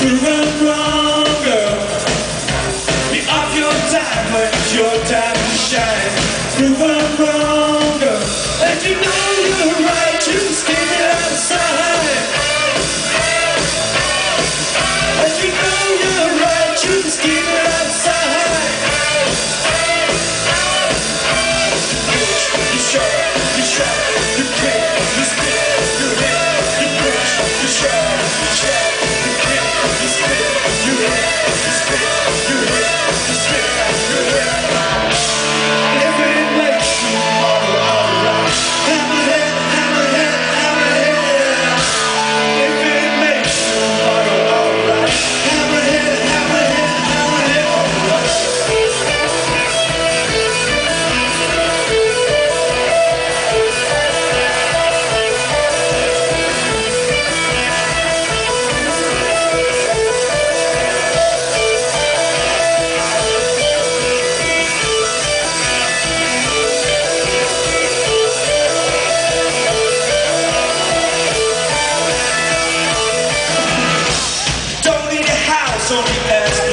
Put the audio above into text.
Prove I'm wrong, girl. Be off your time when it's your time to shine. Prove I'm wrong, girl. And you know you're right, you can stand it outside. And you know you're right, you can stand it outside. You shut, you shut, you kick, you spit, you hit, you push, you shove, you shut, you kick, you spit, you hit, you spit, you hit, you spit, you hit. If it makes you all alright, hammerhead, hammerhead, hammerhead. If it makes you all alright, hammerhead, hammerhead, hammerhead, alright. On the ass